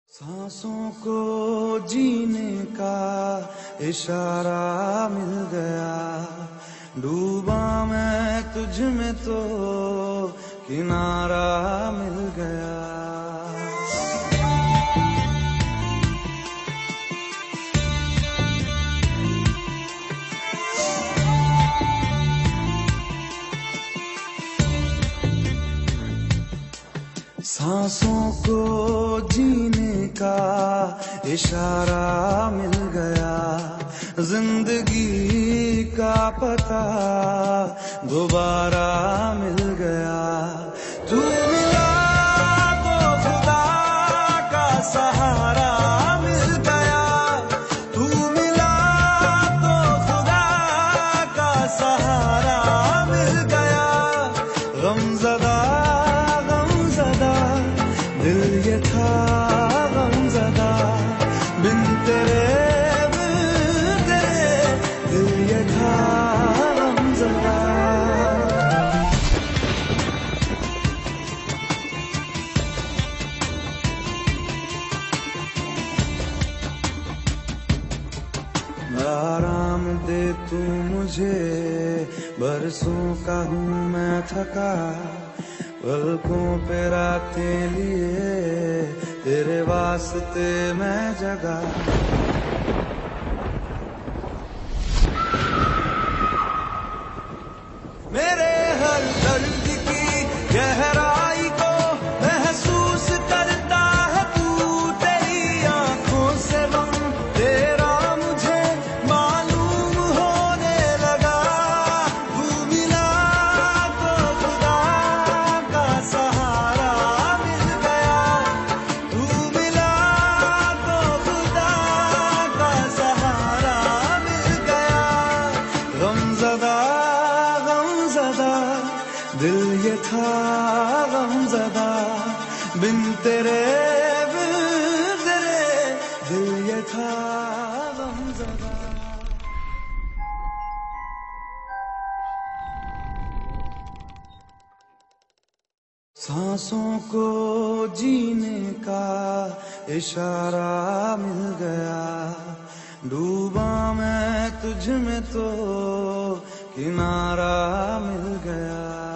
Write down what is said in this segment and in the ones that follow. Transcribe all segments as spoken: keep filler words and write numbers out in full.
सांसों को जीने का इशारा मिल गया, डूबा मैं तुझ में तो किनारा मिल गया। सांसों को जीने का इशारा मिल गया, जिंदगी का पता दोबारा मिल गया। तू मिला तो खुदा का सहारा मिल गया, तू मिला तो खुदा का सहारा मिल गया। गमज़दा दिल ये था गमज़दा, बिन तेरे बिन तेरे दिल ये था गमज़दा। आराम दे तू मुझे, बरसों का हूँ मैं थका, पलकों पे रातें लिए तेरे वास्ते मैं जगा। मेरे हर दर्द की गहराई को महसूस करता है तू, तेरी आंखों से रंग तेरा मुझे मालूम होने लगा। तू मिला तो खुदा का सहारा मिल गया, तू मिला तो खुदा का सहारा मिल गया। गमज़दा गमज़दा दिल ये था गमज़दा, बिन तेरे बिन तेरे दिल ये था गमज़दा। सांसों को जीने का इशारा मिल गया, डूबा मैं तुझ में तो किनारा मिल गया।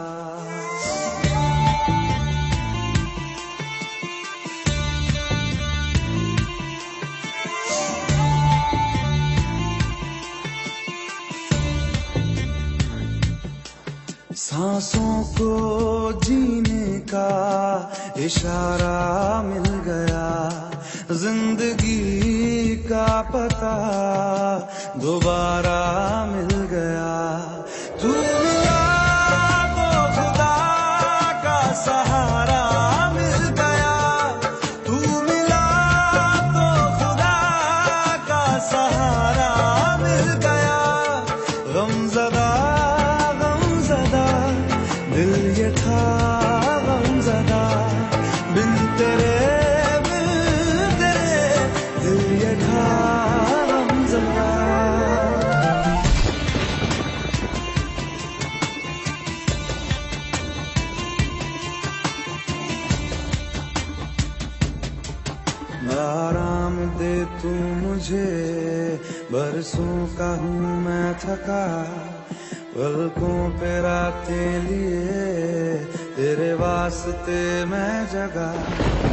सांसों को जीने का इशारा मिल गया, जिंदगी का पता दोबारा मिल गया। तू मिला तो खुदा का सहारा मिल गया, तू मिला तो खुदा का सहारा मिल गया। गमज़दा दिल ये था गमज़दा, बिन तेरे बिन तेरे दिल ये था गमज़दा। आराम दे तू मुझे, बरसों का हूँ मैं थका, पलकों पे रातें लिए तेरे वास्ते मैं जगा।